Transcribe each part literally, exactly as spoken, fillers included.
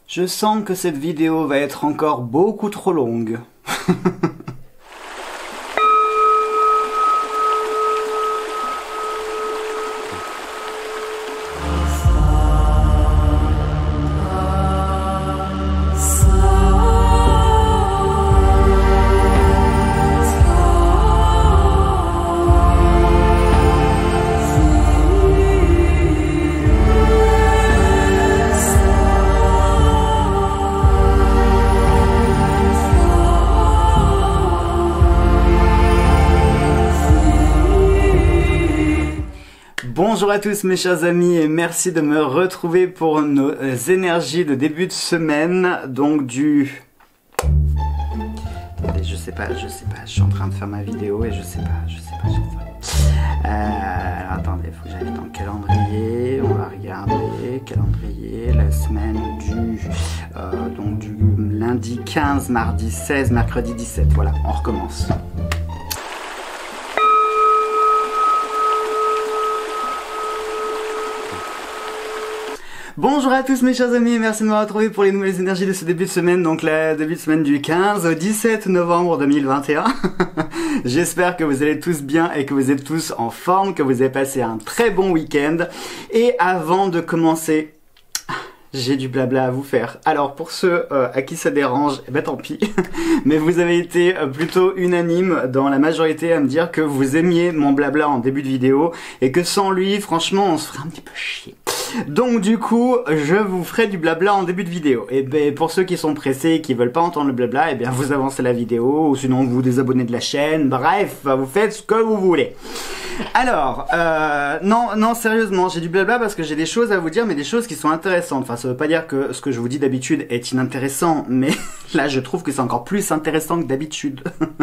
Je sens que cette vidéo va être encore beaucoup trop longue. Bonjour à tous mes chers amis et merci de me retrouver pour nos énergies de début de semaine, donc du... Attendez, je sais pas, je sais pas, je suis en train de faire ma vidéo et je sais pas, je sais pas, je sais pas. Euh, alors attendez, il faut que j'aille dans le calendrier, on va regarder, calendrier, la semaine du, euh, donc du lundi quinze, mardi seize, mercredi dix-sept, voilà, on recommence. Bonjour à tous mes chers amis et merci de me retrouver pour les nouvelles énergies de ce début de semaine, donc la début de semaine du quinze au dix-sept novembre deux mille vingt et un. J'espère que vous allez tous bien et que vous êtes tous en forme, que vous avez passé un très bon week-end. Et avant de commencer, j'ai du blabla à vous faire. Alors pour ceux euh, à qui ça dérange, eh ben tant pis. Mais vous avez été plutôt unanime dans la majorité à me dire que vous aimiez mon blabla en début de vidéo et que sans lui, franchement, on se ferait un petit peu chier. Donc du coup, je vous ferai du blabla en début de vidéo. Et ben pour ceux qui sont pressés et qui veulent pas entendre le blabla, et bien vous avancez la vidéo ou sinon vous désabonnez de la chaîne. Bref, vous faites ce que vous voulez. Alors, euh, non, non, sérieusement, j'ai du blabla parce que j'ai des choses à vous dire, mais des choses qui sont intéressantes. Enfin, ça veut pas dire que ce que je vous dis d'habitude est inintéressant, mais là, je trouve que c'est encore plus intéressant que d'habitude.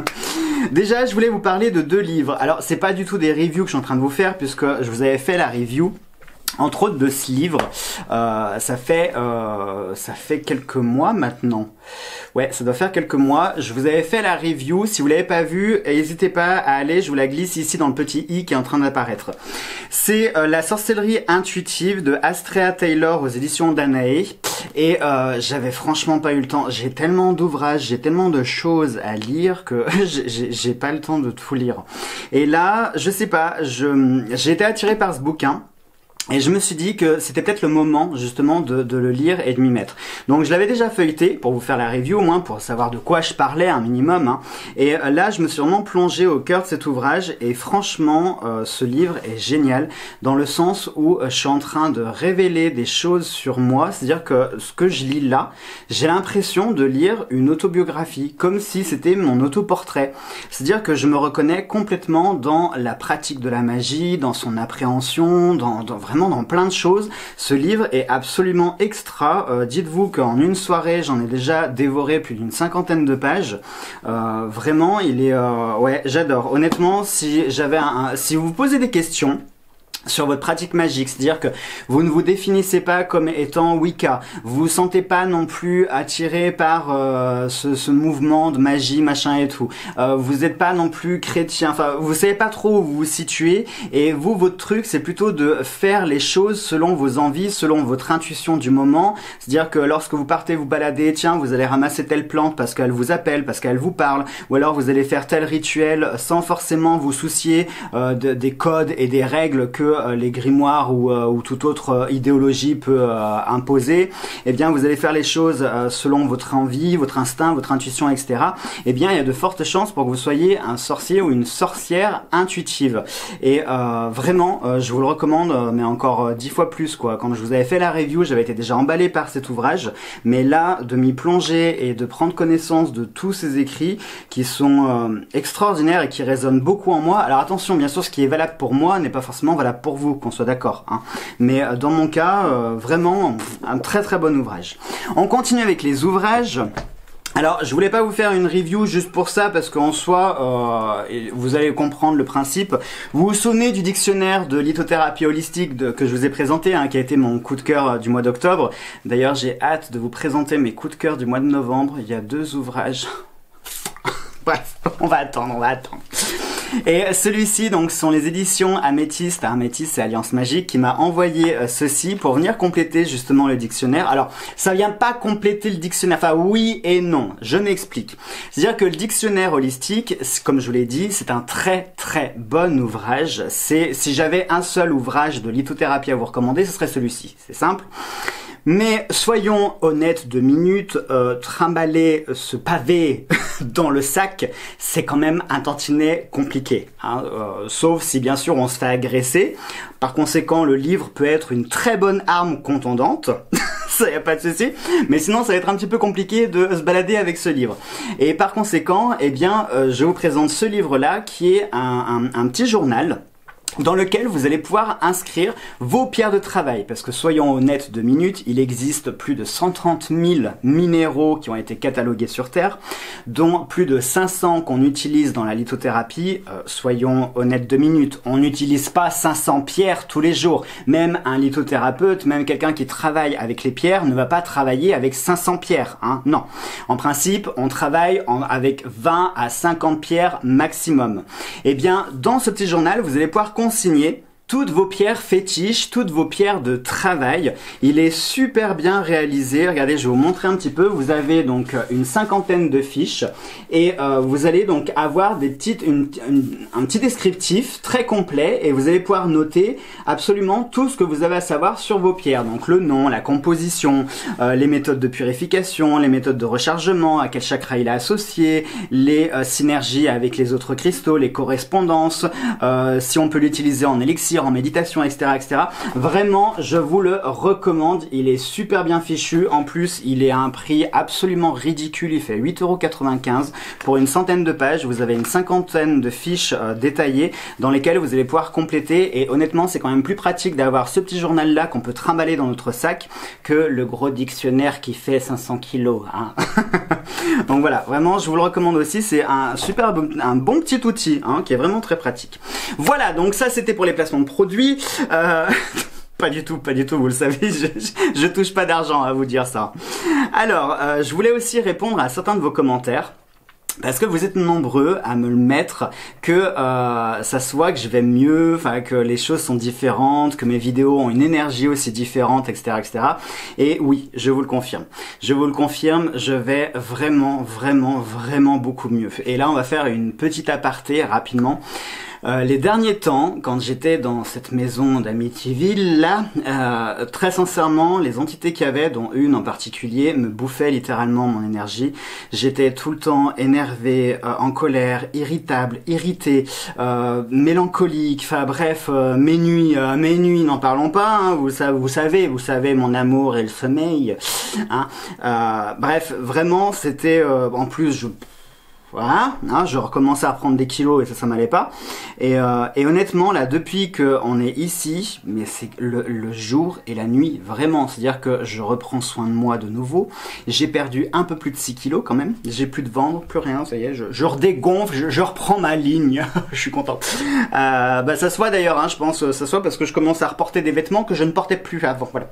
Déjà, je voulais vous parler de deux livres. Alors, c'est pas du tout des reviews que je suis en train de vous faire, puisque je vous avais fait la review entre autres de ce livre. Euh, ça fait euh, ça fait quelques mois maintenant. Ouais, ça doit faire quelques mois. Je vous avais fait la review. Si vous l'avez pas vue, n'hésitez pas à aller. Je vous la glisse ici dans le petit i qui est en train d'apparaître. C'est euh, La sorcellerie intuitive de Astrea Taylor aux éditions Danae. Et euh, j'avais franchement pas eu le temps. J'ai tellement d'ouvrages, j'ai tellement de choses à lire que j'ai pas le temps de tout lire. Et là, je sais pas, je j'ai été attiré par ce bouquin. Et je me suis dit que c'était peut-être le moment justement de, de le lire et de m'y mettre. Donc je l'avais déjà feuilleté pour vous faire la review au moins pour savoir de quoi je parlais un minimum. Hein. Et là je me suis vraiment plongé au cœur de cet ouvrage et franchement euh, ce livre est génial dans le sens où euh, je suis en train de révéler des choses sur moi. C'est-à-dire que ce que je lis là, j'ai l'impression de lire une autobiographie comme si c'était mon autoportrait. C'est-à-dire que je me reconnais complètement dans la pratique de la magie, dans son appréhension, dans, dans vraiment dans plein de choses. Ce livre est absolument extra. Euh, dites-vous qu'en une soirée, j'en ai déjà dévoré plus d'une cinquantaine de pages. Euh, vraiment, il est... Euh, ouais, j'adore. Honnêtement, si j'avais un, un... Si vous vous posez des questions sur votre pratique magique, c'est-à-dire que vous ne vous définissez pas comme étant Wicca, vous vous sentez pas non plus attiré par euh, ce, ce mouvement de magie, machin et tout, euh, vous n'êtes pas non plus chrétien, enfin vous savez pas trop où vous vous situez, et vous, votre truc, c'est plutôt de faire les choses selon vos envies, selon votre intuition du moment, c'est-à-dire que lorsque vous partez vous balader, tiens, vous allez ramasser telle plante parce qu'elle vous appelle, parce qu'elle vous parle, ou alors vous allez faire tel rituel sans forcément vous soucier euh, de, des codes et des règles que les grimoires ou, euh, ou toute autre euh, idéologie peut euh, imposer, eh bien vous allez faire les choses euh, selon votre envie, votre instinct, votre intuition, et cetera. Eh bien il y a de fortes chances pour que vous soyez un sorcier ou une sorcière intuitive. Et euh, vraiment, euh, je vous le recommande, euh, mais encore euh, dix fois plus quoi. Quand je vous avais fait la review, j'avais été déjà emballé par cet ouvrage, mais là, de m'y plonger et de prendre connaissance de tous ces écrits qui sont euh, extraordinaires et qui résonnent beaucoup en moi. Alors attention, bien sûr, ce qui est valable pour moi n'est pas forcément valable pour vous, qu'on soit d'accord. Hein. Mais euh, dans mon cas, euh, vraiment, un très très bon ouvrage. On continue avec les ouvrages. Alors, je voulais pas vous faire une review juste pour ça, parce qu'en soi, euh, vous allez comprendre le principe. Vous vous souvenez du dictionnaire de lithothérapie holistique de, que je vous ai présenté, hein, qui a été mon coup de cœur du mois d'octobre. D'ailleurs, j'ai hâte de vous présenter mes coups de cœur du mois de novembre. Il y a deux ouvrages. Bref, on va attendre, on va attendre. Et celui-ci, donc, sont les éditions Améthyste. Améthyste, c'est Alliance Magique qui m'a envoyé euh, ceci pour venir compléter justement le dictionnaire. Alors, ça vient pas compléter le dictionnaire. Enfin, oui et non. Je m'explique. C'est-à-dire que le dictionnaire holistique, comme je vous l'ai dit, c'est un très très bon ouvrage. C'est, si j'avais un seul ouvrage de lithothérapie à vous recommander, ce serait celui-ci. C'est simple. Mais soyons honnêtes deux minutes, euh, trimballer ce pavé dans le sac, c'est quand même un tantinet compliqué. Hein, euh, sauf si bien sûr on se fait agresser. Par conséquent, le livre peut être une très bonne arme contondante. Ça y a pas de souci. Mais sinon, ça va être un petit peu compliqué de se balader avec ce livre. Et par conséquent, eh bien, euh, je vous présente ce livre-là qui est un, un, un petit journal dans lequel vous allez pouvoir inscrire vos pierres de travail. Parce que soyons honnêtes deux minutes, il existe plus de cent trente mille minéraux qui ont été catalogués sur Terre, dont plus de cinq cents qu'on utilise dans la lithothérapie. Euh, soyons honnêtes deux minutes, on n'utilise pas cinq cents pierres tous les jours. Même un lithothérapeute, même quelqu'un qui travaille avec les pierres ne va pas travailler avec cinq cents pierres. Hein, non. En principe, on travaille en, avec vingt à cinquante pierres maximum. Eh bien, dans ce petit journal, vous allez pouvoir consigner toutes vos pierres fétiches, toutes vos pierres de travail. Il est super bien réalisé. Regardez, je vais vous montrer un petit peu. Vous avez donc une cinquantaine de fiches et euh, vous allez donc avoir des petites, une, une, un petit descriptif très complet et vous allez pouvoir noter absolument tout ce que vous avez à savoir sur vos pierres. Donc le nom, la composition, euh, les méthodes de purification, les méthodes de rechargement, à quel chakra il est associé, les euh, synergies avec les autres cristaux, les correspondances, euh, si on peut l'utiliser en élixir, en méditation, et cetera, et cetera. Vraiment, je vous le recommande. Il est super bien fichu. En plus, il est à un prix absolument ridicule. Il fait huit euros quatre-vingt-quinze pour une centaine de pages. Vous avez une cinquantaine de fiches euh, détaillées dans lesquelles vous allez pouvoir compléter. Et honnêtement, c'est quand même plus pratique d'avoir ce petit journal-là qu'on peut trimballer dans notre sac que le gros dictionnaire qui fait cinq cents kilos. Hein. Donc voilà, vraiment, je vous le recommande aussi. C'est un super, bon, un bon petit outil hein, qui est vraiment très pratique. Voilà, donc ça, c'était pour les placements de produits. Euh... Pas du tout, pas du tout, vous le savez, je, je, je touche pas d'argent à vous dire ça. Alors, euh, je voulais aussi répondre à certains de vos commentaires. Parce que vous êtes nombreux à me le mettre, que euh, ça se voit que je vais mieux, enfin que les choses sont différentes, que mes vidéos ont une énergie aussi différente, et cetera, et cetera. Et oui, je vous le confirme. Je vous le confirme, je vais vraiment, vraiment, vraiment beaucoup mieux. Et là, on va faire une petite aparté rapidement. Euh, les derniers temps, quand j'étais dans cette maison d'Amityville, là, euh, très sincèrement, les entités qu'il y avait, dont une en particulier, me bouffaient littéralement mon énergie. J'étais tout le temps énervé, euh, en colère, irritable, irrité, euh, mélancolique, enfin bref, euh, mes nuits, euh, mes nuits, n'en parlons pas, hein, vous, vous savez, vous savez mon amour et le sommeil. Hein, euh, bref, vraiment, c'était, euh, en plus, je... Voilà, hein, je recommençais à prendre des kilos et ça, ça m'allait pas. Et, euh, et honnêtement, là, depuis qu'on est ici, mais c'est le, le jour et la nuit, vraiment. C'est-à-dire que je reprends soin de moi de nouveau. J'ai perdu un peu plus de six kilos quand même. J'ai plus de ventre, plus rien, ça y est, je, je redégonfle, je, je reprends ma ligne. Je suis content. Euh, bah, ça se voit d'ailleurs, hein, je pense, ça se voit parce que je commence à reporter des vêtements que je ne portais plus avant, voilà.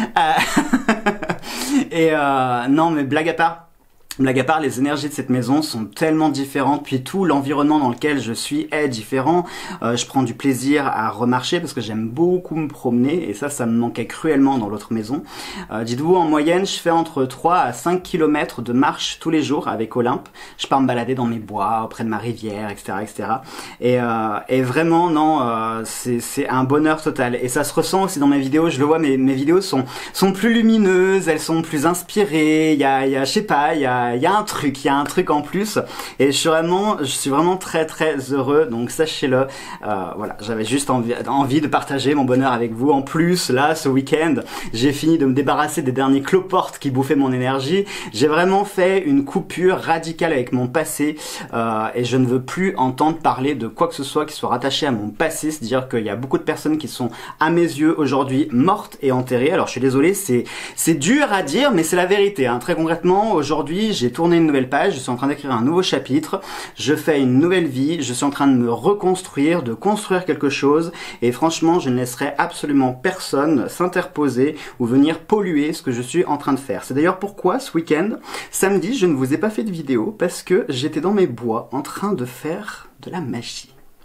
Euh, et euh, non, mais blague à part. Blague à part, les énergies de cette maison sont tellement différentes, puis tout l'environnement dans lequel je suis est différent. Euh, je prends du plaisir à remarcher parce que j'aime beaucoup me promener et ça, ça me manquait cruellement dans l'autre maison. Euh, dites-vous, en moyenne, je fais entre trois à cinq kilomètres de marche tous les jours avec Olympe. Je pars me balader dans mes bois, auprès de ma rivière, et cetera, et cetera. Et, euh, et vraiment, non, euh, c'est un bonheur total. Et ça se ressent aussi dans mes vidéos. Je le vois, mes, mes vidéos sont, sont plus lumineuses, elles sont plus inspirées. Il y a, il y a, je sais pas, il y a il y a un truc, il y a un truc en plus et je suis vraiment, je suis vraiment très très heureux, donc sachez-le. Euh, voilà, j'avais juste envie, envie de partager mon bonheur avec vous. En plus, là, ce week-end, j'ai fini de me débarrasser des derniers cloportes qui bouffaient mon énergie. J'ai vraiment fait une coupure radicale avec mon passé euh, et je ne veux plus entendre parler de quoi que ce soit qui soit rattaché à mon passé. C'est-à-dire qu'il y a beaucoup de personnes qui sont, à mes yeux, aujourd'hui mortes et enterrées. Alors, je suis désolé, c'est c'est dur à dire, mais c'est la vérité. Hein. Très concrètement, aujourd'hui, j'ai tourné une nouvelle page, je suis en train d'écrire un nouveau chapitre, je fais une nouvelle vie, je suis en train de me reconstruire, de construire quelque chose et franchement je ne laisserai absolument personne s'interposer ou venir polluer ce que je suis en train de faire. C'est d'ailleurs pourquoi ce week-end, samedi, je ne vous ai pas fait de vidéo parce que j'étais dans mes bois en train de faire de la magie.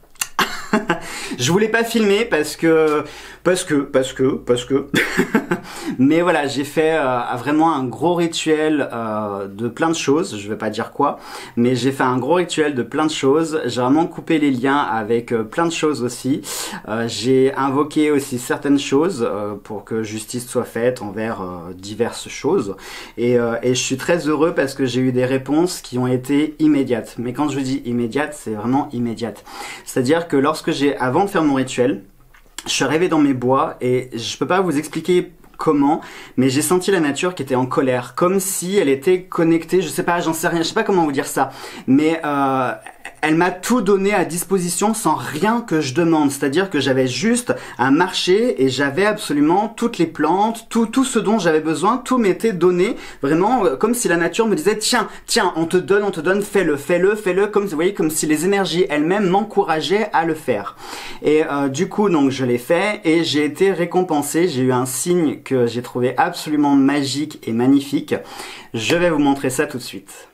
Je voulais pas filmer parce que, parce que, parce que, parce que. Mais voilà, j'ai fait euh, vraiment un gros rituel euh, de plein de choses. Je vais pas dire quoi, mais j'ai fait un gros rituel de plein de choses. J'ai vraiment coupé les liens avec euh, plein de choses aussi. Euh, j'ai invoqué aussi certaines choses euh, pour que justice soit faite envers euh, diverses choses. Et, euh, et je suis très heureux parce que j'ai eu des réponses qui ont été immédiates. Mais quand je dis immédiate, c'est vraiment immédiate. C'est-à-dire que lorsque j'ai, avant de faire mon rituel, je suis arrivé dans mes bois et je peux pas vous expliquer comment, mais j'ai senti la nature qui était en colère, comme si elle était connectée, je sais pas, j'en sais rien, je sais pas comment vous dire ça, mais euh, elle m'a tout donné à disposition sans rien que je demande, c'est-à-dire que j'avais juste à marcher et j'avais absolument toutes les plantes, tout, tout ce dont j'avais besoin, tout m'était donné, vraiment euh, comme si la nature me disait tiens, tiens, on te donne, on te donne, fais-le, fais-le, fais-le, comme vous voyez, comme si les énergies elles-mêmes m'encourageaient à le faire. Et euh, du coup, donc je l'ai fait et j'ai été récompensé, j'ai eu un signe que j'ai trouvé absolument magique et magnifique. Je vais vous montrer ça tout de suite.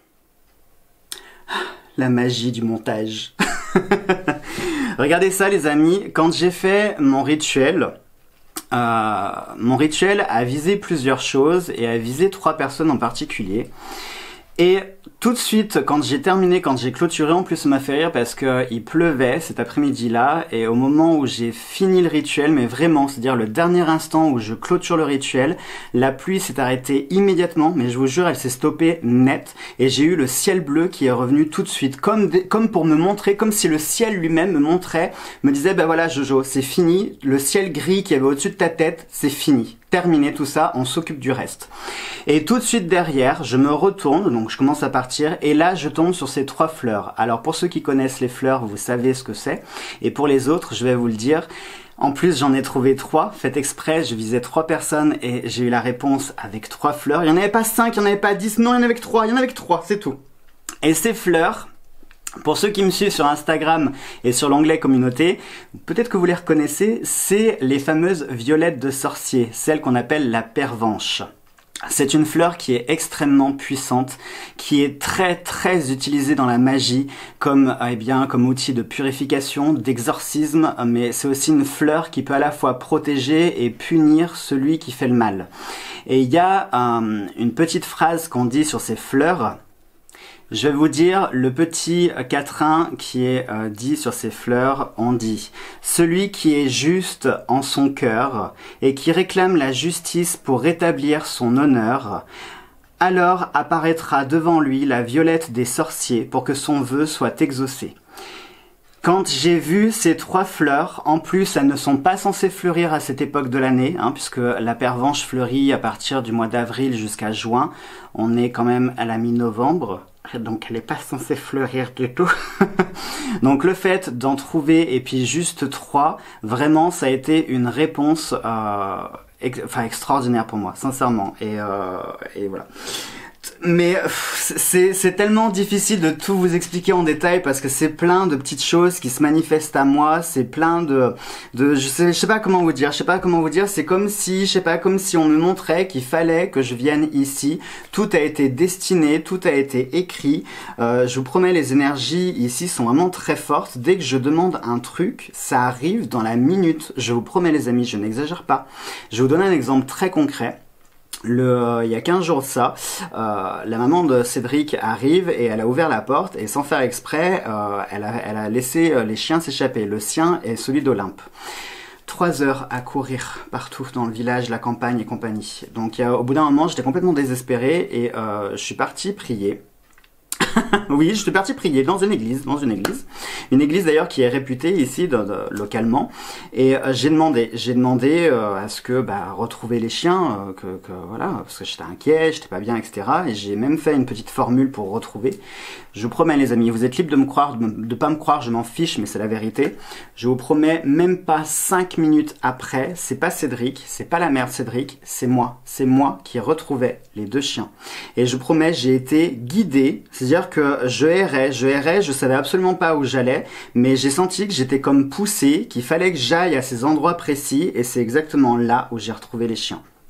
La magie du montage. Regardez ça les amis, quand j'ai fait mon rituel, euh, mon rituel a visé plusieurs choses et a visé trois personnes en particulier. Et tout de suite, quand j'ai terminé, quand j'ai clôturé, en plus ça m'a fait rire parce que il pleuvait cet après-midi-là, et au moment où j'ai fini le rituel, mais vraiment, c'est-à-dire le dernier instant où je clôture le rituel, la pluie s'est arrêtée immédiatement, mais je vous jure, elle s'est stoppée net, et j'ai eu le ciel bleu qui est revenu tout de suite, comme, des, comme pour me montrer, comme si le ciel lui-même me montrait, me disait, ben voilà Jojo, c'est fini, le ciel gris qui avait au-dessus de ta tête, c'est fini. Terminé tout ça, on s'occupe du reste. Et tout de suite derrière, je me retourne, donc je commence à partir, et là je tombe sur ces trois fleurs. Alors pour ceux qui connaissent les fleurs, vous savez ce que c'est, et pour les autres, je vais vous le dire. En plus, j'en ai trouvé trois, fait exprès, je visais trois personnes et j'ai eu la réponse avec trois fleurs. Il n'y en avait pas cinq, il n'y en avait pas dix, non, il y en avait que trois, il y en avait que trois, c'est tout. Et ces fleurs, pour ceux qui me suivent sur Instagram et sur l'onglet communauté, peut-être que vous les reconnaissez, c'est les fameuses violettes de sorcier, celles qu'on appelle la pervenche. C'est une fleur qui est extrêmement puissante, qui est très très utilisée dans la magie comme eh bien comme outil de purification, d'exorcisme, mais c'est aussi une fleur qui peut à la fois protéger et punir celui qui fait le mal. Et il y a euh, une petite phrase qu'on dit sur ces fleurs. Je vais vous dire le petit quatrain qui est euh, dit sur ces fleurs. On dit « Celui qui est juste en son cœur et qui réclame la justice pour rétablir son honneur, alors apparaîtra devant lui la violette des sorciers pour que son vœu soit exaucé. » Quand j'ai vu ces trois fleurs, en plus elles ne sont pas censées fleurir à cette époque de l'année, hein, puisque la pervenche fleurit à partir du mois d'avril jusqu'à juin. On est quand même à la mi-novembre, donc elle n'est pas censée fleurir du tout. Donc le fait d'en trouver et puis juste trois, vraiment ça a été une réponse euh, ex enfin, extraordinaire pour moi, sincèrement. Et, euh, et voilà. Mais c'est c'est tellement difficile de tout vous expliquer en détail parce que c'est plein de petites choses qui se manifestent à moi, c'est plein de de je sais je sais pas comment vous dire, je sais pas comment vous dire, c'est comme si je sais pas comme si on me montrait qu'il fallait que je vienne ici. Tout a été destiné, tout a été écrit. Euh, je vous promets, les énergies ici sont vraiment très fortes. Dès que je demande un truc, ça arrive dans la minute. Je vous promets les amis, je n'exagère pas. Je vais vous donner un exemple très concret. Le, euh, il y a quinze jours de ça, euh, la maman de Cédric arrive et elle a ouvert la porte et sans faire exprès, euh, elle, a, elle a laissé euh, les chiens s'échapper, le sien et celui d'Olympe. Trois heures à courir partout dans le village, la campagne et compagnie. Donc euh, au bout d'un moment, j'étais complètement désespéré et euh, je suis parti prier. Oui, je suis parti prier dans une église, dans une église, une église d'ailleurs qui est réputée ici de, de, localement. Et euh, j'ai demandé, j'ai demandé euh, à ce que bah, retrouver les chiens, euh, que, que voilà, parce que j'étais inquiet, j'étais pas bien, et cetera. Et j'ai même fait une petite formule pour retrouver. Je vous promets les amis, vous êtes libres de me croire, de, de pas me croire, je m'en fiche, mais c'est la vérité. Je vous promets, même pas cinq minutes après, c'est pas Cédric, c'est pas la mère de Cédric, c'est moi, c'est moi qui retrouvais les deux chiens. Et je vous promets, j'ai été guidé, c'est-à-dire que je errais, je errais, je savais absolument pas où j'allais, mais j'ai senti que j'étais comme poussé, qu'il fallait que j'aille à ces endroits précis, et c'est exactement là où j'ai retrouvé les chiens.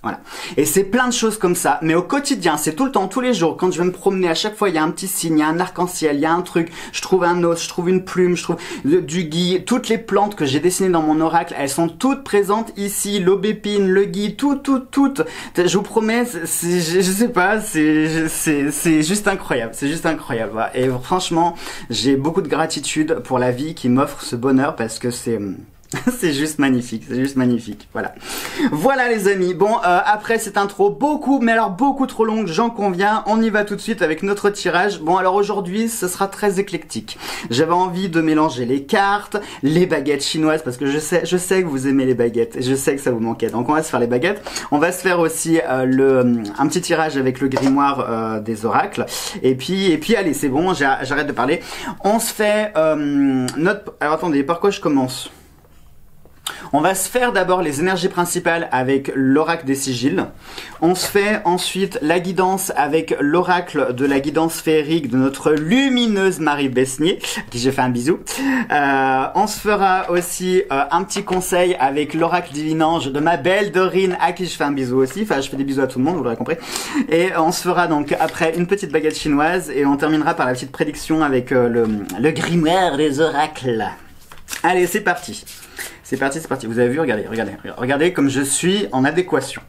Voilà. Et c'est plein de choses comme ça, mais au quotidien, c'est tout le temps, tous les jours, quand je vais me promener, à chaque fois, il y a un petit signe, il y a un arc-en-ciel, il y a un truc, je trouve un os, je trouve une plume, je trouve du gui, toutes les plantes que j'ai dessinées dans mon oracle, elles sont toutes présentes ici, l'aubépine, le gui, tout, tout, tout. Je vous promets, c'est, je, je sais pas, c'est, c'est, c'est juste incroyable, c'est juste incroyable. Voilà. Et franchement, j'ai beaucoup de gratitude pour la vie qui m'offre ce bonheur parce que c'est... c'est juste magnifique, c'est juste magnifique, voilà. Voilà les amis, bon, euh, après cette intro, beaucoup, mais alors beaucoup trop longue, j'en conviens, on y va tout de suite avec notre tirage. Bon, alors aujourd'hui, ce sera très éclectique. J'avais envie de mélanger les cartes, les baguettes chinoises, parce que je sais, je sais que vous aimez les baguettes, et je sais que ça vous manquait, donc on va se faire les baguettes. On va se faire aussi euh, le, un petit tirage avec le grimoire euh, des oracles, et puis, et puis allez, c'est bon, j'arrête de parler. On se fait euh, notre... Alors attendez, par quoi je commence ? On va se faire d'abord les énergies principales avec l'oracle des sigils. On se fait ensuite la guidance avec l'oracle de la guidance féerique de notre lumineuse Marie Besnier, à qui j'ai fait un bisou. Euh, on se fera aussi euh, un petit conseil avec l'oracle divinange de ma belle Dorine, à qui je fais un bisou aussi. Enfin, je fais des bisous à tout le monde, vous l'aurez compris. Et on se fera donc après une petite baguette chinoise et on terminera par la petite prédiction avec euh, le, le grimoire des oracles. Allez, c'est parti. C'est parti, c'est parti. Vous avez vu, regardez, regardez, regardez comme je suis en adéquation.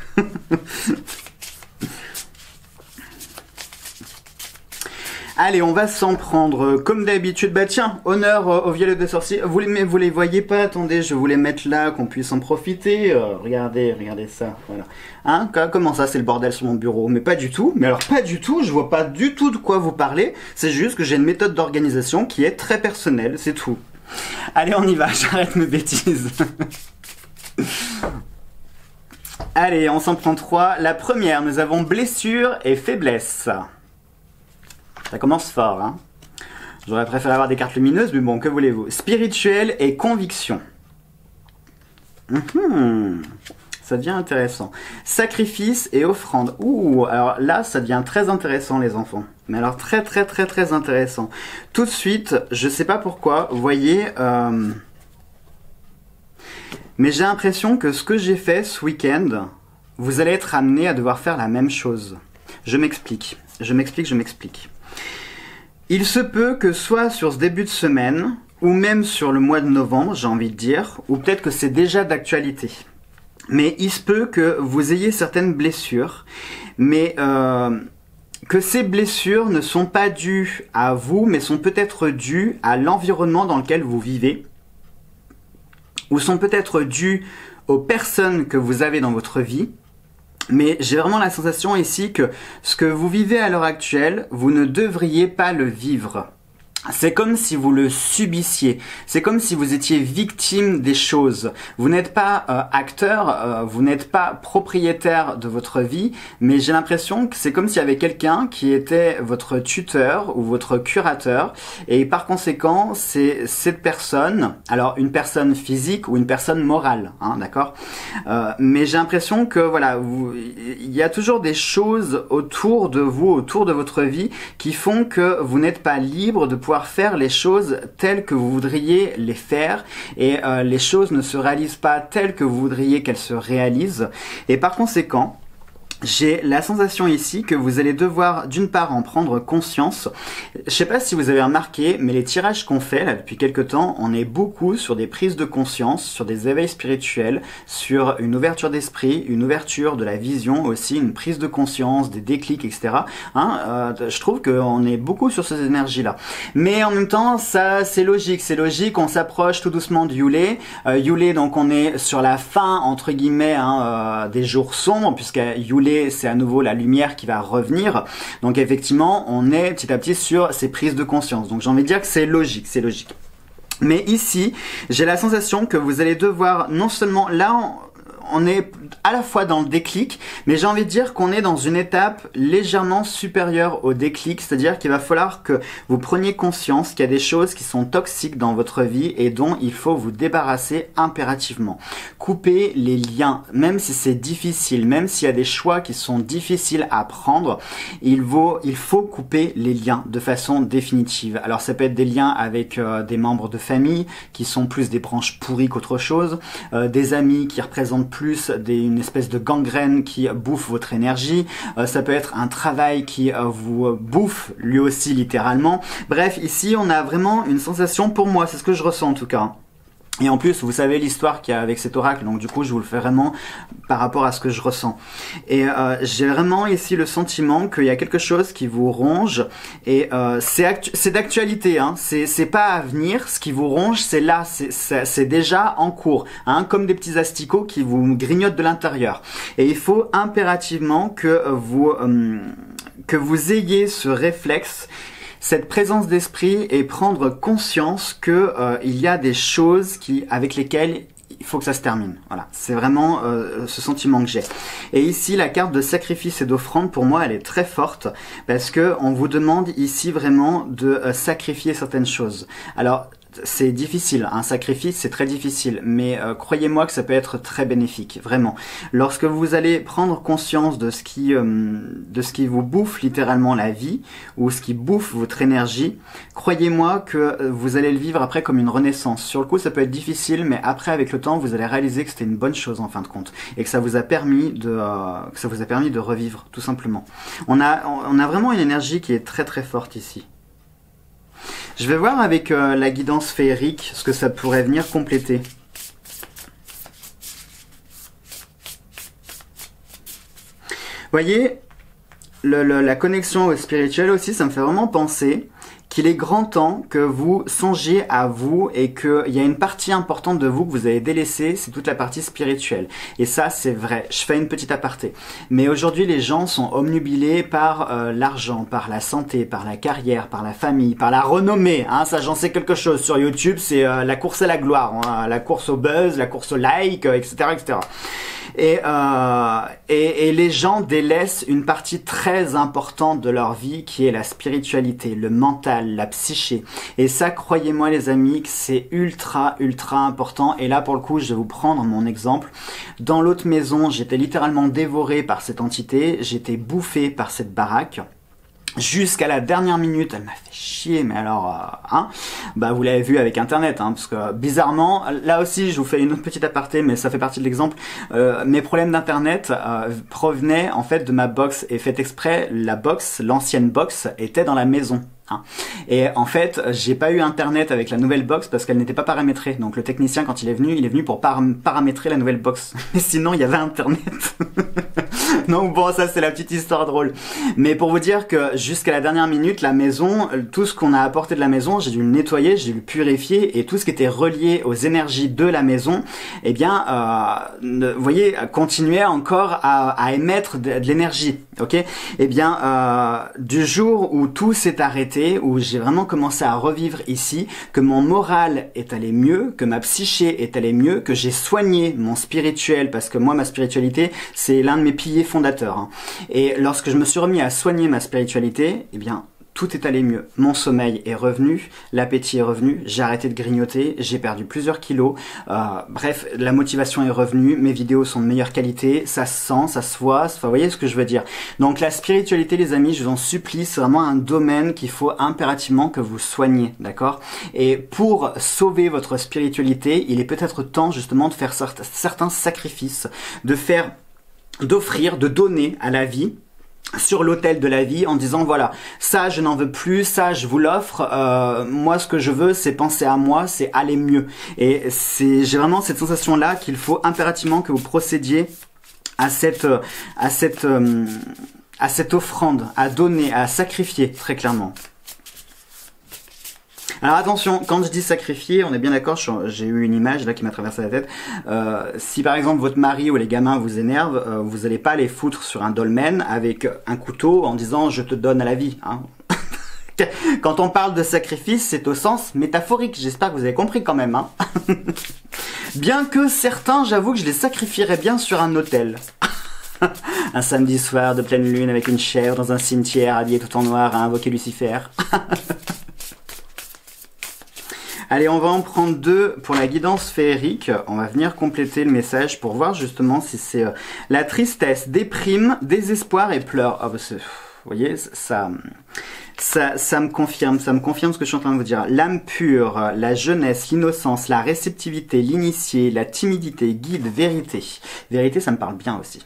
Allez, on va s'en prendre comme d'habitude. Bah tiens, honneur euh, au violet de sorcier. Vous les, mais vous les voyez pas, attendez, je vais vous les mettre là, qu'on puisse en profiter. Euh, regardez, regardez ça, voilà. Hein, comment ça, c'est le bordel sur mon bureau? Mais pas du tout, mais alors pas du tout, je vois pas du tout de quoi vous parlez. C'est juste que j'ai une méthode d'organisation qui est très personnelle, c'est tout. Allez, on y va, j'arrête mes bêtises. Allez, on s'en prend trois. La première, nous avons blessure et faiblesse. Ça commence fort, hein. J'aurais préféré avoir des cartes lumineuses, mais bon, que voulez-vous. Spirituel et conviction. Mmh. Ça devient intéressant. Sacrifice et offrande. Ouh, alors là, ça devient très intéressant, les enfants. Mais alors très très très très intéressant. Tout de suite, je sais pas pourquoi, vous voyez, euh... mais j'ai l'impression que ce que j'ai fait ce week-end, vous allez être amené à devoir faire la même chose. Je m'explique, je m'explique, je m'explique. Il se peut que soit sur ce début de semaine, ou même sur le mois de novembre, j'ai envie de dire, ou peut-être que c'est déjà d'actualité. Mais il se peut que vous ayez certaines blessures, mais... Euh... que ces blessures ne sont pas dues à vous, mais sont peut-être dues à l'environnement dans lequel vous vivez, ou sont peut-être dues aux personnes que vous avez dans votre vie, mais j'ai vraiment la sensation ici que ce que vous vivez à l'heure actuelle, vous ne devriez pas le vivre. C'est comme si vous le subissiez, c'est comme si vous étiez victime des choses. Vous n'êtes pas euh, acteur, euh, vous n'êtes pas propriétaire de votre vie, mais j'ai l'impression que c'est comme s'il y avait quelqu'un qui était votre tuteur ou votre curateur, et par conséquent, c'est cette personne, alors une personne physique ou une personne morale, hein, d'accord, euh, mais j'ai l'impression que voilà, vous, il y a toujours des choses autour de vous, autour de votre vie, qui font que vous n'êtes pas libre de pouvoir faire les choses telles que vous voudriez les faire, et euh, les choses ne se réalisent pas telles que vous voudriez qu'elles se réalisent, et par conséquent j'ai la sensation ici que vous allez devoir d'une part en prendre conscience. Je sais pas si vous avez remarqué, mais les tirages qu'on fait là depuis quelques temps, on est beaucoup sur des prises de conscience, sur des éveils spirituels, sur une ouverture d'esprit, une ouverture de la vision aussi, une prise de conscience, des déclics, et cetera. Hein, euh, je trouve qu'on est beaucoup sur ces énergies-là. Mais en même temps, ça c'est logique, c'est logique, on s'approche tout doucement du Yule. Euh, Yule, donc on est sur la fin, entre guillemets, hein, euh, des jours sombres, puisque Yule c'est à nouveau la lumière qui va revenir. Donc effectivement, on est petit à petit sur ces prises de conscience. Donc j'ai envie de dire que c'est logique, c'est logique. Mais ici, j'ai la sensation que vous allez devoir non seulement là, on, on est à la fois dans le déclic, mais j'ai envie de dire qu'on est dans une étape légèrement supérieure au déclic, c'est-à-dire qu'il va falloir que vous preniez conscience qu'il y a des choses qui sont toxiques dans votre vie et dont il faut vous débarrasser impérativement. Couper les liens, même si c'est difficile, même s'il y a des choix qui sont difficiles à prendre, il vaut, il faut couper les liens de façon définitive. Alors ça peut être des liens avec euh, des membres de famille qui sont plus des branches pourries qu'autre chose, euh, des amis qui représentent plus des, une espèce de gangrène qui bouffe votre énergie. Euh, ça peut être un travail qui euh, vous bouffe lui aussi littéralement. Bref, ici on a vraiment une sensation, pour moi, c'est ce que je ressens en tout cas. Et en plus, vous savez l'histoire qu'il y a avec cet oracle, donc du coup, je vous le fais vraiment par rapport à ce que je ressens. Et euh, j'ai vraiment ici le sentiment qu'il y a quelque chose qui vous ronge, et euh, c'est d'actualité, hein. C'est pas à venir, ce qui vous ronge, c'est là, c'est déjà en cours, hein, comme des petits asticots qui vous grignotent de l'intérieur. Et il faut impérativement que vous, euh, que vous ayez ce réflexe, cette présence d'esprit, et prendre conscience que euh, il y a des choses qui, avec lesquelles il faut que ça se termine. Voilà, c'est vraiment euh, ce sentiment que j'ai. Et ici, la carte de sacrifice et d'offrande, pour moi, elle est très forte parce que on vous demande ici vraiment de euh, sacrifier certaines choses. Alors, c'est difficile, un sacrifice c'est très difficile, mais euh, croyez-moi que ça peut être très bénéfique, vraiment. Lorsque vous allez prendre conscience de ce qui, euh, de ce qui vous bouffe littéralement la vie, ou ce qui bouffe votre énergie, croyez-moi que vous allez le vivre après comme une renaissance. Sur le coup ça peut être difficile, mais après avec le temps vous allez réaliser que c'était une bonne chose en fin de compte, et que ça vous a permis de, euh, que ça vous a permis de revivre, tout simplement. On a, on a vraiment une énergie qui est très très forte ici. Je vais voir avec euh, la guidance féerique ce que ça pourrait venir compléter. Voyez, le, le, la connexion au spirituel aussi, ça me fait vraiment penser qu'il est grand temps que vous songiez à vous, et qu'il y a une partie importante de vous que vous avez délaissée, c'est toute la partie spirituelle. Et ça, c'est vrai. Je fais une petite aparté. Mais aujourd'hui, les gens sont omnubilés par euh, l'argent, par la santé, par la carrière, par la famille, par la renommée. Hein, ça, j'en sais quelque chose. Sur YouTube, c'est euh, la course à la gloire, hein, la course au buzz, la course au like, euh, et cetera, et cetera. Et, euh, et, et les gens délaissent une partie très importante de leur vie qui est la spiritualité, le mental, la psyché. Et ça, croyez-moi les amis, que c'est ultra, ultra important. Et là, pour le coup, je vais vous prendre mon exemple. Dans l'autre maison, j'étais littéralement dévoré par cette entité, j'étais bouffé par cette baraque. Jusqu'à la dernière minute, elle m'a fait chier, mais alors, euh, hein, bah vous l'avez vu avec Internet, hein, parce que bizarrement, là aussi, je vous fais une autre petite aparté, mais ça fait partie de l'exemple. Euh, mes problèmes d'Internet euh, provenaient en fait de ma box, et fait exprès, la box, l'ancienne box, était dans la maison. Hein. Et en fait, j'ai pas eu internet avec la nouvelle box parce qu'elle n'était pas paramétrée. Donc le technicien, quand il est venu, il est venu pour par paramétrer la nouvelle box. Mais sinon, il y avait internet. Donc bon, ça c'est la petite histoire drôle. Mais pour vous dire que jusqu'à la dernière minute, la maison, tout ce qu'on a apporté de la maison, j'ai dû le nettoyer, j'ai dû le purifier, et tout ce qui était relié aux énergies de la maison, eh bien, euh, vous voyez, continuait encore à, à émettre de, de l'énergie. Ok? Eh bien, euh, du jour où tout s'est arrêté, où j'ai vraiment commencé à revivre ici, que mon moral est allé mieux, que ma psyché est allée mieux, que j'ai soigné mon spirituel, parce que moi, ma spiritualité, c'est l'un de mes piliers fondateurs. Hein. Et lorsque je me suis remis à soigner ma spiritualité, eh bien, tout est allé mieux. Mon sommeil est revenu, l'appétit est revenu, j'ai arrêté de grignoter, j'ai perdu plusieurs kilos. Euh, bref, la motivation est revenue, mes vidéos sont de meilleure qualité, ça se sent, ça se voit, enfin, vous voyez ce que je veux dire. Donc la spiritualité, les amis, je vous en supplie, c'est vraiment un domaine qu'il faut impérativement que vous soignez, d'accord? Et pour sauver votre spiritualité, il est peut-être temps justement de faire certains sacrifices, de faire, d'offrir, de donner à la vie, sur l'autel de la vie, en disant voilà, ça je n'en veux plus, ça je vous l'offre, euh, moi ce que je veux c'est penser à moi, c'est aller mieux. Et c'est, j'ai vraiment cette sensation là qu'il faut impérativement que vous procédiez à cette, à cette, euh, à cette offrande, à donner, à sacrifier très clairement. Alors attention, quand je dis sacrifier, on est bien d'accord, j'ai eu une image là qui m'a traversé la tête. Euh, si par exemple votre mari ou les gamins vous énervent, euh, vous n'allez pas les foutre sur un dolmen avec un couteau en disant je te donne à la vie. Hein. Quand on parle de sacrifice, c'est au sens métaphorique, j'espère que vous avez compris quand même. Hein. Bien que certains, j'avoue que je les sacrifierais bien sur un autel. Un samedi soir de pleine lune avec une chèvre dans un cimetière habillé tout en noir à invoquer Lucifer. Allez, on va en prendre deux pour la guidance féerique. On va venir compléter le message pour voir justement si c'est euh, la tristesse, déprime, désespoir et pleurs. Ah bah c'est... Vous voyez, ça, ça, ça me confirme, ça me confirme ce que je suis en train de vous dire. L'âme pure, la jeunesse, l'innocence, la réceptivité, l'initié, la timidité, guide, vérité. Vérité, ça me parle bien aussi.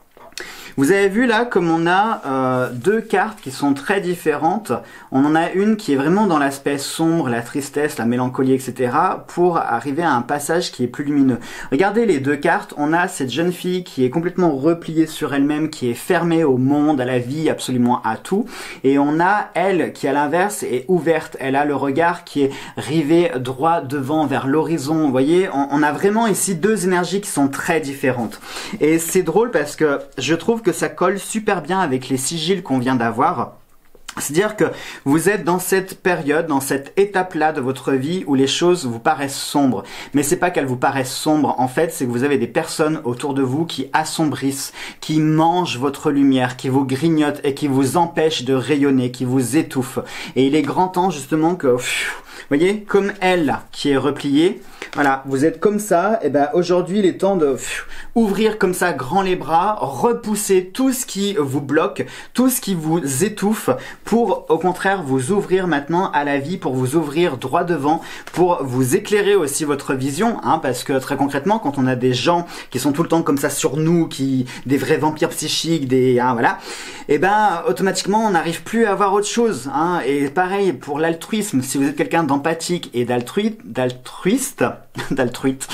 Vous avez vu là comme on a euh, deux cartes qui sont très différentes. On en a une qui est vraiment dans l'aspect sombre, la tristesse, la mélancolie, et cetera pour arriver à un passage qui est plus lumineux. Regardez les deux cartes. On a cette jeune fille qui est complètement repliée sur elle-même, qui est fermée au monde, à la vie, absolument à tout. Et on a elle qui à l'inverse est ouverte. Elle a le regard qui est rivé droit devant vers l'horizon. Vous voyez, on, on a vraiment ici deux énergies qui sont très différentes. Et c'est drôle parce que je trouve que que ça colle super bien avec les sigils qu'on vient d'avoir. C'est-à-dire que vous êtes dans cette période, dans cette étape-là de votre vie où les choses vous paraissent sombres. Mais c'est pas qu'elles vous paraissent sombres, en fait, c'est que vous avez des personnes autour de vous qui assombrissent, qui mangent votre lumière, qui vous grignotent et qui vous empêchent de rayonner, qui vous étouffent. Et il est grand temps justement que... Vous voyez, comme elle qui est repliée, voilà, vous êtes comme ça, et ben aujourd'hui il est temps de pff, ouvrir comme ça grand les bras, repousser tout ce qui vous bloque, tout ce qui vous étouffe, pour au contraire vous ouvrir maintenant à la vie, pour vous ouvrir droit devant, pour vous éclairer aussi votre vision, hein, parce que très concrètement quand on a des gens qui sont tout le temps comme ça sur nous, qui des vrais vampires psychiques, des hein, voilà, et ben automatiquement on n'arrive plus à voir autre chose, hein, et pareil pour l'altruisme, si vous êtes quelqu'un d'empathique et d'altruiste, d'altruiste, d'altruiste,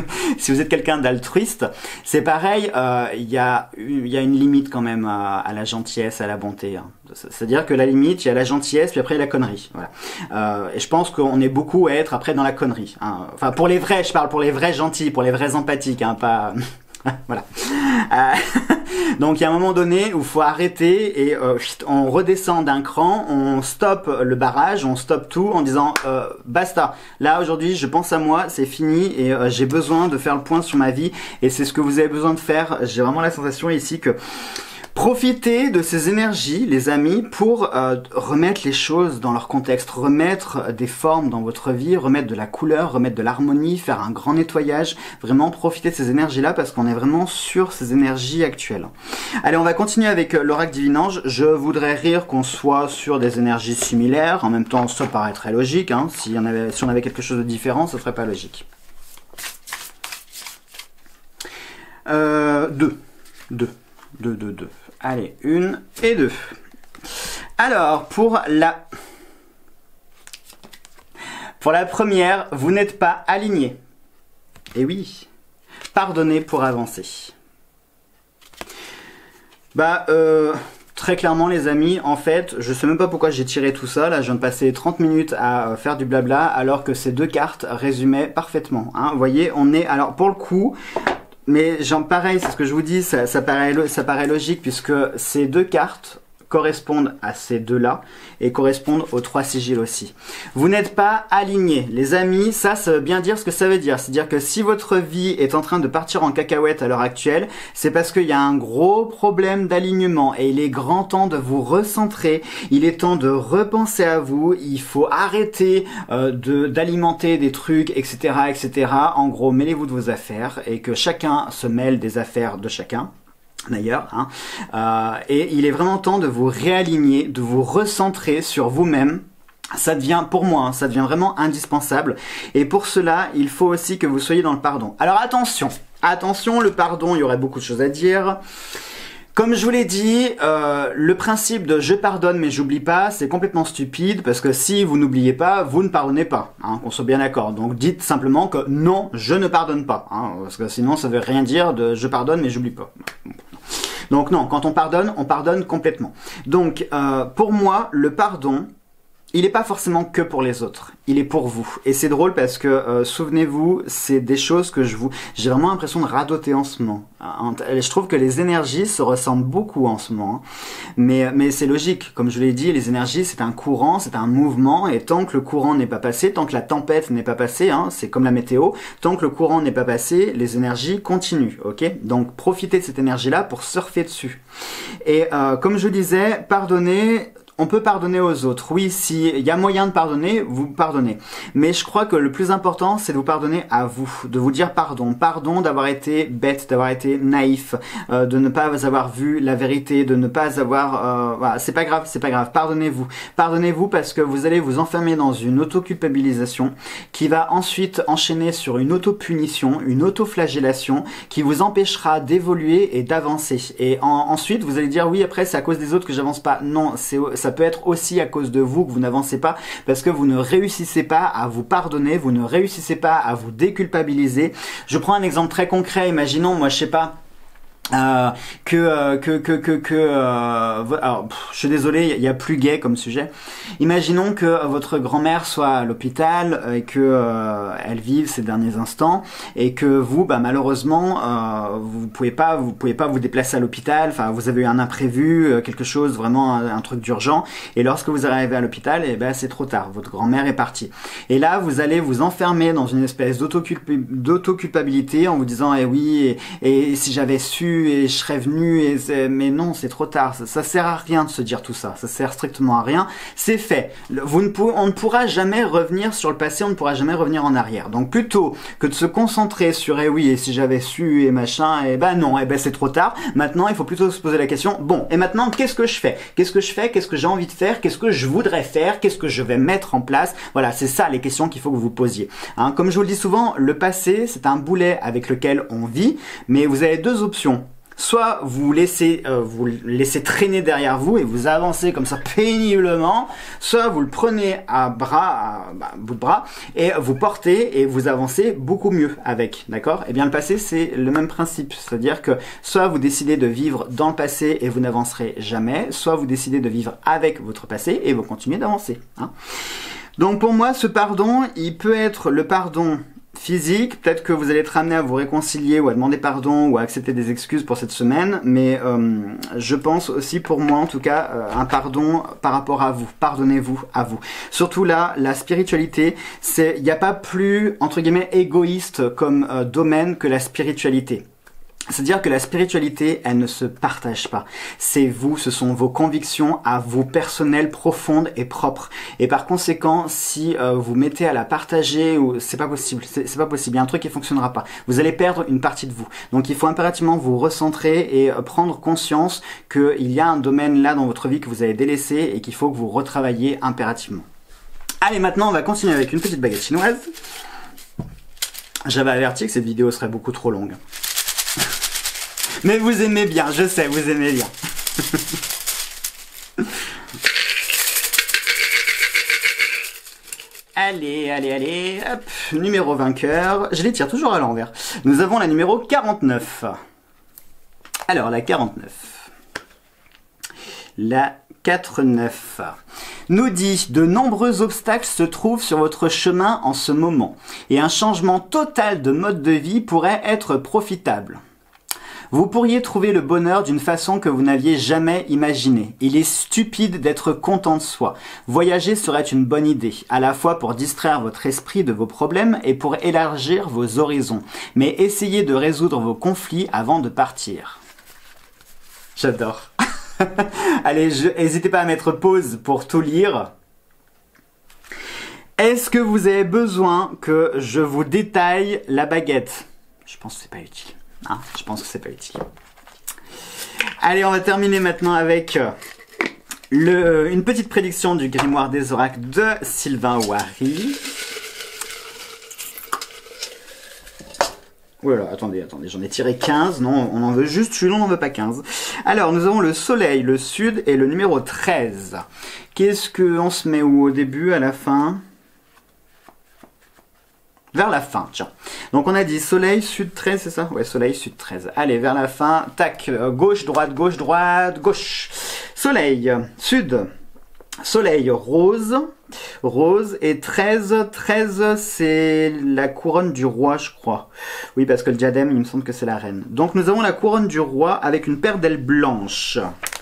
si vous êtes quelqu'un d'altruiste, c'est pareil, euh, il y a, il y a une limite quand même à, à la gentillesse, à la bonté. Hein. C'est-à-dire que la limite, il y a la gentillesse, puis après il y a la connerie. Voilà. Euh, et je pense qu'on est beaucoup à être après dans la connerie. Hein. Enfin, pour les vrais, je parle pour les vrais gentils, pour les vrais empathiques, hein, pas... voilà. Euh, donc il y a un moment donné où il faut arrêter et euh, on redescend d'un cran, on stoppe le barrage, on stoppe tout en disant euh, basta. Là aujourd'hui je pense à moi, c'est fini et euh, j'ai besoin de faire le point sur ma vie et c'est ce que vous avez besoin de faire. J'ai vraiment la sensation ici que profitez de ces énergies, les amis, pour euh, remettre les choses dans leur contexte, remettre des formes dans votre vie, remettre de la couleur, remettre de l'harmonie, faire un grand nettoyage. Vraiment profitez de ces énergies-là parce qu'on est vraiment sur ces énergies actuelles. Allez, on va continuer avec l'oracle Divin-Ange. Je voudrais rire qu'on soit sur des énergies similaires. En même temps, ça paraît très logique. Hein. Si, on avait, si on avait quelque chose de différent, ce serait pas logique. Euh, deux. Deux. Deux, deux, deux. Allez, une et deux. Alors, pour la... Pour la première, vous n'êtes pas aligné. Et oui, pardonnez pour avancer. Bah, euh... Très clairement les amis, en fait, je sais même pas pourquoi j'ai tiré tout ça, là je viens de passer trente minutes à faire du blabla, alors que ces deux cartes résumaient parfaitement. Hein. Vous voyez, on est... Alors, pour le coup... Mais genre pareil, c'est ce que je vous dis, ça, ça, paraît, ça paraît logique puisque ces deux cartes correspondent à ces deux-là et correspondent aux trois sigils aussi. Vous n'êtes pas alignés. Les amis, ça, ça veut bien dire ce que ça veut dire. C'est-à-dire que si votre vie est en train de partir en cacahuète à l'heure actuelle, c'est parce qu'il y a un gros problème d'alignement et il est grand temps de vous recentrer. Il est temps de repenser à vous. Il faut arrêter euh, de d'alimenter des trucs, et cetera, et cetera. En gros, mêlez-vous de vos affaires et que chacun se mêle des affaires de chacun. D'ailleurs, hein. euh, et il est vraiment temps de vous réaligner, de vous recentrer sur vous-même. Ça devient, pour moi, hein, ça devient vraiment indispensable. Et pour cela, il faut aussi que vous soyez dans le pardon. Alors attention, attention, le pardon, il y aurait beaucoup de choses à dire. Comme je vous l'ai dit, euh, le principe de je pardonne mais j'oublie pas, c'est complètement stupide parce que si vous n'oubliez pas, vous ne pardonnez pas, hein, qu'on soit bien d'accord. Donc dites simplement que non, je ne pardonne pas, hein, parce que sinon ça veut rien dire de je pardonne mais j'oublie pas. Donc non, quand on pardonne, on pardonne complètement. Donc euh, pour moi, le pardon, il n'est pas forcément que pour les autres, il est pour vous. Et c'est drôle parce que, euh, souvenez-vous, c'est des choses que je vous... J'ai vraiment l'impression de radoter en ce moment. Je trouve que les énergies se ressemblent beaucoup en ce moment. Mais, mais c'est logique, comme je l'ai dit, les énergies, c'est un courant, c'est un mouvement. Et tant que le courant n'est pas passé, tant que la tempête n'est pas passée, hein, c'est comme la météo, tant que le courant n'est pas passé, les énergies continuent. Ok ? Donc profitez de cette énergie-là pour surfer dessus. Et euh, comme je disais, pardonnez... on peut pardonner aux autres. Oui, s'il y a moyen de pardonner, vous pardonnez. Mais je crois que le plus important, c'est de vous pardonner à vous, de vous dire pardon. Pardon d'avoir été bête, d'avoir été naïf, euh, de ne pas avoir vu la vérité, de ne pas avoir... Euh, voilà, c'est pas grave, c'est pas grave. Pardonnez-vous. Pardonnez-vous parce que vous allez vous enfermer dans une auto-culpabilisation qui va ensuite enchaîner sur une auto-punition, une auto-flagellation qui vous empêchera d'évoluer et d'avancer. Et en, ensuite, vous allez dire, oui, après, c'est à cause des autres que j'avance pas. Non, c'est ça peut être aussi à cause de vous que vous n'avancez pas parce que vous ne réussissez pas à vous pardonner, vous ne réussissez pas à vous déculpabiliser. Je prends un exemple très concret. Imaginons, moi, je sais pas, Euh, que, euh, que que que que euh, alors pff, je suis désolé, il y a plus gay comme sujet. Imaginons que euh, votre grand-mère soit à l'hôpital et que euh, elle vive ses derniers instants et que vous, bah malheureusement, euh, vous pouvez pas vous pouvez pas vous déplacer à l'hôpital. Enfin, vous avez eu un imprévu, euh, quelque chose vraiment un, un truc d'urgent. Et lorsque vous arrivez à l'hôpital, et ben c'est trop tard. Votre grand-mère est partie. Et là, vous allez vous enfermer dans une espèce d'auto-culpabilité en vous disant, eh oui, et, et si j'avais su et je serais venu, et mais non, c'est trop tard, ça, ça sert à rien de se dire tout ça, ça sert strictement à rien, c'est fait. Vous ne pour, on ne pourra jamais revenir sur le passé, on ne pourra jamais revenir en arrière. Donc plutôt que de se concentrer sur, eh oui, et si j'avais su, et machin, et ben non, et ben c'est trop tard, maintenant il faut plutôt se poser la question, bon, et maintenant qu'est-ce que je fais? Qu'est-ce que je fais? Qu'est-ce que j'ai envie de faire? Qu'est-ce que je voudrais faire? Qu'est-ce que je vais mettre en place? Voilà, c'est ça les questions qu'il faut que vous posiez. Hein, comme je vous le dis souvent, le passé, c'est un boulet avec lequel on vit, mais vous avez deux options. Soit vous laissez euh, vous laissez traîner derrière vous et vous avancez comme ça péniblement, soit vous le prenez à bras, à, bah, bout de bras, et vous portez et vous avancez beaucoup mieux avec, d'accord? Et bien le passé c'est le même principe, c'est-à-dire que soit vous décidez de vivre dans le passé et vous n'avancerez jamais, soit vous décidez de vivre avec votre passé et vous continuez d'avancer. Hein. Donc pour moi ce pardon, il peut être le pardon physique, peut-être que vous allez être amené à vous réconcilier ou à demander pardon ou à accepter des excuses pour cette semaine, mais euh, je pense aussi pour moi en tout cas euh, un pardon par rapport à vous, pardonnez-vous à vous. Surtout là, la spiritualité, c'est, il n'y a pas plus entre guillemets égoïste comme euh, domaine que la spiritualité. C'est-à-dire que la spiritualité, elle ne se partage pas. C'est vous, ce sont vos convictions à vous personnelles, profondes et propres. Et par conséquent, si euh, vous mettez à la partager, ou c'est pas possible, c'est pas possible. Il y a un truc qui fonctionnera pas. Vous allez perdre une partie de vous. Donc il faut impérativement vous recentrer et euh, prendre conscience qu'il y a un domaine là dans votre vie que vous avez délaissé et qu'il faut que vous retravailliez impérativement. Allez, maintenant on va continuer avec une petite baguette chinoise. J'avais averti que cette vidéo serait beaucoup trop longue. Mais vous aimez bien, je sais, vous aimez bien. Allez, allez, allez, hop, numéro vainqueur. Je les tire toujours à l'envers. Nous avons la numéro quarante-neuf. Alors, la quarante-neuf. La quatre-neuf nous dit « De nombreux obstacles se trouvent sur votre chemin en ce moment, et un changement total de mode de vie pourrait être profitable. » Vous pourriez trouver le bonheur d'une façon que vous n'aviez jamais imaginée. Il est stupide d'être content de soi. Voyager serait une bonne idée, à la fois pour distraire votre esprit de vos problèmes et pour élargir vos horizons. Mais essayez de résoudre vos conflits avant de partir. J'adore. Allez, n'hésitez pas à mettre pause pour tout lire. Est-ce que vous avez besoin que je vous détaille la baguette? Je pense que c'est pas utile. Ah, je pense que c'est pas utile. Allez, on va terminer maintenant avec le, une petite prédiction du grimoire des oracles de Sylvain Wary. Oh là là, attendez, attendez, j'en ai tiré quinze, non, on en veut juste celui-là, on n'en veut pas quinze. Alors, nous avons le soleil, le sud et le numéro treize. Qu'est-ce qu'on se met où, au début, à la fin? Vers la fin, tiens. Donc on a dit soleil, sud, treize, c'est ça? Ouais, soleil, sud, treize. Allez, vers la fin, tac, gauche, droite, gauche, droite, gauche. Soleil, sud, soleil, rose, rose, et treize, treize, c'est la couronne du roi, je crois. Oui, parce que le diadème, il me semble que c'est la reine. Donc nous avons la couronne du roi avec une paire d'ailes blanches.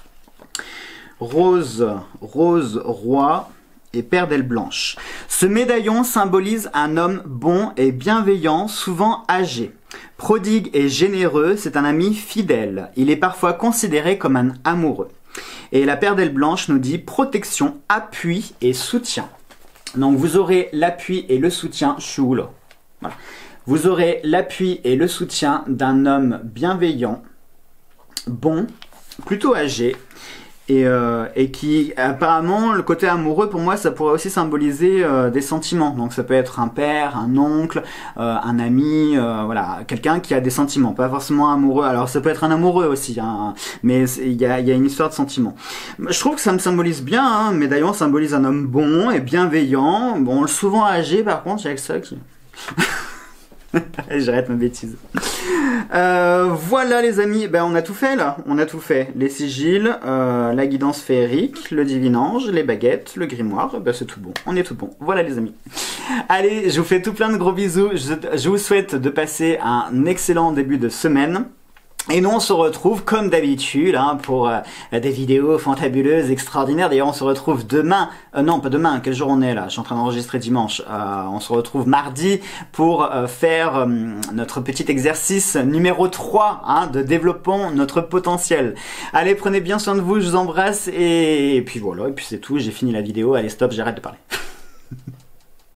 Rose, rose, roi, et paire d'ailes blanches. Ce médaillon symbolise un homme bon et bienveillant, souvent âgé. Prodigue et généreux, c'est un ami fidèle. Il est parfois considéré comme un amoureux. Et la paire d'ailes blanches nous dit protection, appui et soutien. Donc vous aurez l'appui et le soutien, je suis où là? Voilà. Vous aurez l'appui et le soutien d'un homme bienveillant, bon, plutôt âgé, et, euh, et qui, apparemment, le côté amoureux, pour moi, ça pourrait aussi symboliser euh, des sentiments. Donc ça peut être un père, un oncle, euh, un ami, euh, voilà, quelqu'un qui a des sentiments, pas forcément amoureux. Alors ça peut être un amoureux aussi, hein, mais il y a, y a une histoire de sentiments. Je trouve que ça me symbolise bien, hein, médaillon symbolise un homme bon et bienveillant, bon, souvent âgé, par contre, il y a que ça qui... J'arrête ma bêtise. Euh, voilà les amis, ben, on a tout fait là, on a tout fait. Les sigils, euh, la guidance féerique, le divinange, les baguettes, le grimoire, ben, c'est tout bon, on est tout bon. Voilà les amis. Allez, je vous fais tout plein de gros bisous, je, je vous souhaite de passer un excellent début de semaine. Et nous on se retrouve comme d'habitude hein, pour euh, des vidéos fantabuleuses, extraordinaires. D'ailleurs on se retrouve demain, euh, non pas demain, quel jour on est là? Je suis en train d'enregistrer dimanche. Euh, on se retrouve mardi pour euh, faire euh, notre petit exercice numéro trois hein, de développons notre potentiel. Allez, prenez bien soin de vous, je vous embrasse et, et puis voilà, et puis c'est tout, j'ai fini la vidéo. Allez stop, j'arrête de parler.